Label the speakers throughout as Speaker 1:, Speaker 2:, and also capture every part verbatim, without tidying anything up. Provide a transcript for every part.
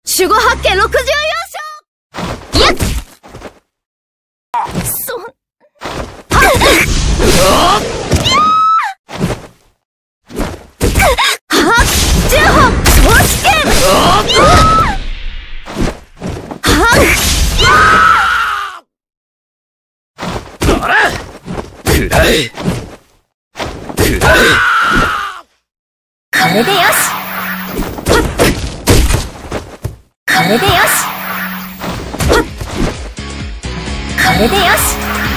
Speaker 1: 守護八家ろくじゅうよん勝。やっそんはっはっじゅうほ総試験はっ
Speaker 2: くらえくらえ。
Speaker 1: これでよし。これでよし。これでよし。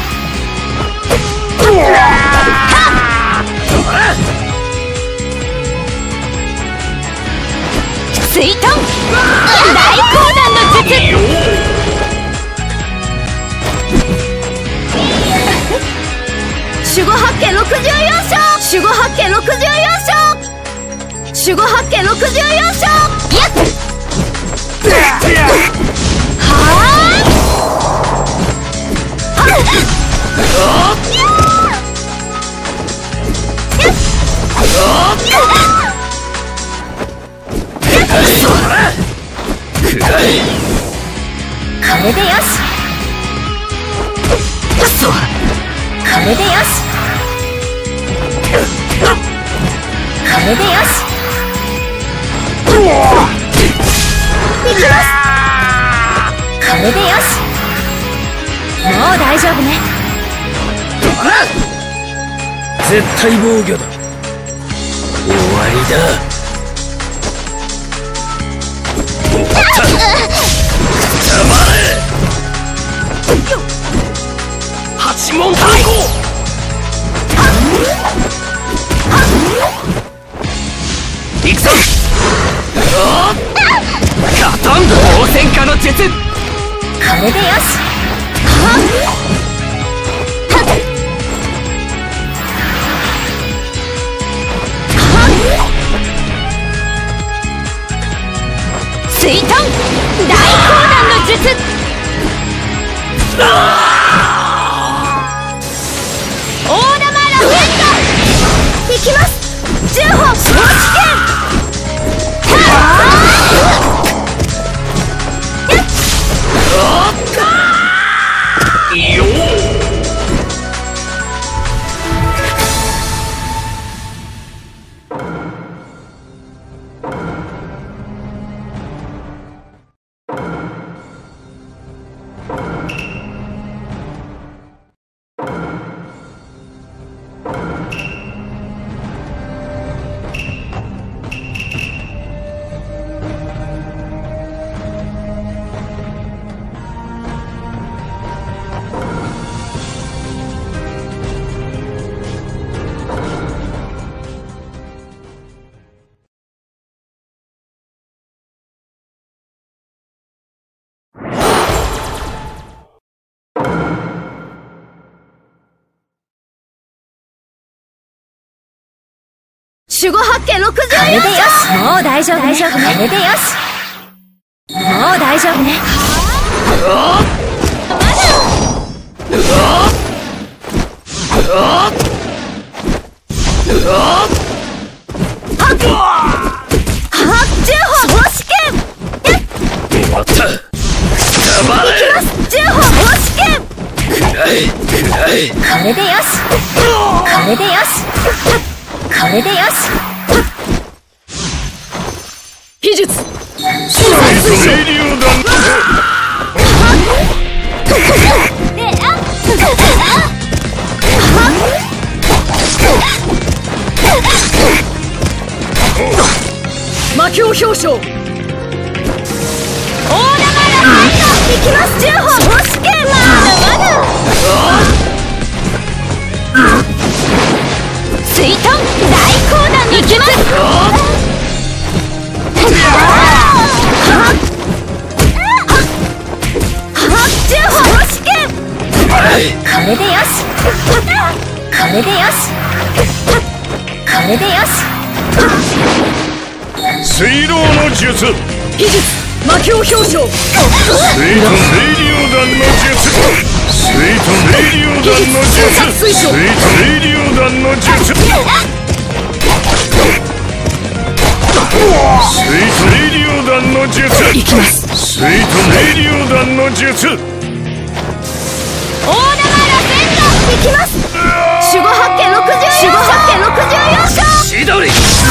Speaker 1: 水遁大講談の術。守護八家ろくじゅうよん勝。守護八家ろくじゅうよん勝。守護八家ろくじゅうよん勝。やっこれでよし。これでよし。これでよし。いきます。これでよし。もう大丈夫ね。
Speaker 2: 絶対防御だ。終わりだ。黙れ。八問太鼓。行くぞ。ガタン応戦家の術。
Speaker 1: これでよし。水遁大講談の術。大玉ラフェント。いきます。じゅうほ総試験。守護八家ろくじゅうよん勝。もう大丈夫大丈夫ね。これでよし。もう大丈夫ね。じゅうほ総試験。
Speaker 2: 終わった。黙れ。
Speaker 1: いきます。じゅうほ総試験。
Speaker 2: くらえくらえ。
Speaker 1: これでよし。これでよし。これでよし。秘術
Speaker 2: 水流弾。魔境表彰。大玉ラフェント。いきます。じゅうほ総試験。まだまだ。水遁大講談の術。じゅうほ総試験。これでよし。これでよし。これでよし。 水浪の術。
Speaker 1: 秘術魔境表彰。
Speaker 2: 水遁水流弾の術。水遁水流弾の術。水遁水流弾の術。
Speaker 3: スイートレイリオ弾の術。
Speaker 2: 行きます。
Speaker 3: スイートレイリオ弾の術。
Speaker 1: 大玉螺旋の行きます。守護八景ろくじゅうよん章。守護八景ろくじゅうよん章。
Speaker 3: 千鳥。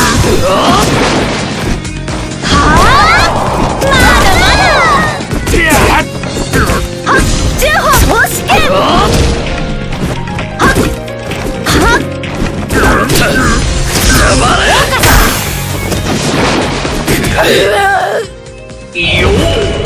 Speaker 1: はあ、まだまだ。はっ、十歩押し剣。はっはっ。
Speaker 3: 黙れ。よっ。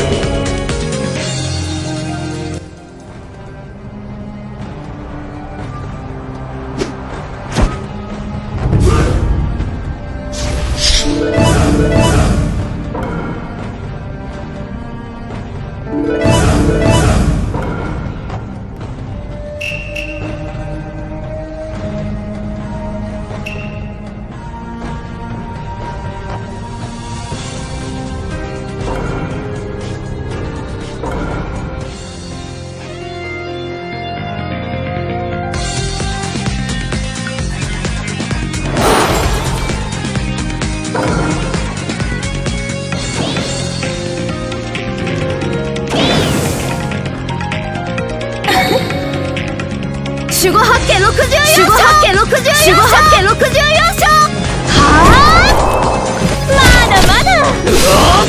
Speaker 1: 守護八景ろくじゅうよん章。守護八景ろくじゅうよん章。守護八景ろくじゅうよん章。はあ、まだまだ。は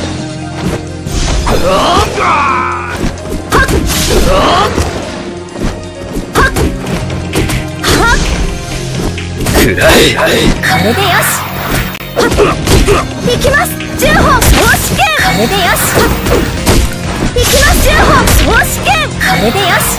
Speaker 1: っはっはっ。
Speaker 3: くらえ。
Speaker 2: これでよし。
Speaker 1: 行きます。十歩押し剣。
Speaker 2: これでよし。
Speaker 1: 行きます。十歩押し剣。
Speaker 2: これでよし。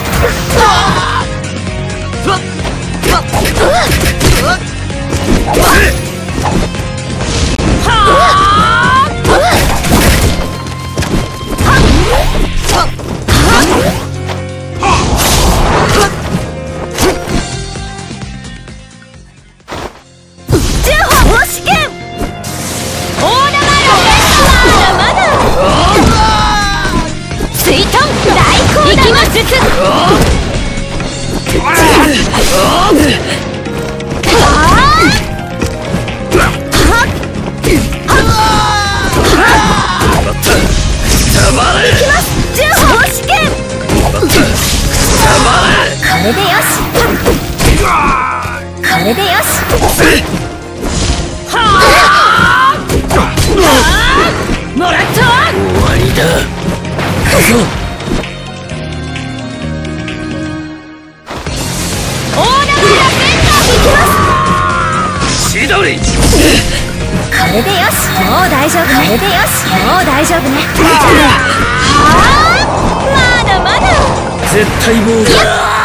Speaker 2: これでよし。これでよし。
Speaker 1: もらった。
Speaker 3: 終わりだ。
Speaker 1: 大玉螺旋の行きます。
Speaker 3: 千鳥。
Speaker 2: これでよし。もう大丈夫ね。これでよし。もう大丈夫ね。
Speaker 1: はあ、まだまだ。
Speaker 3: 絶対もうだ。